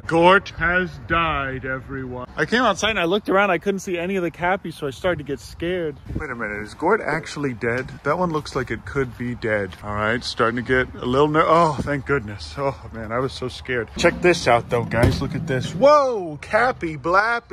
Gort has died, everyone. I came outside and I looked around. I couldn't see any of the cappies, so I started to get scared. Wait a minute, is Gort actually dead? That one looks like it could be dead. All right, starting to get a little oh, thank goodness. Oh man, I was so scared. Check this out though, guys. Look at this. Whoa, Cappy Blappy.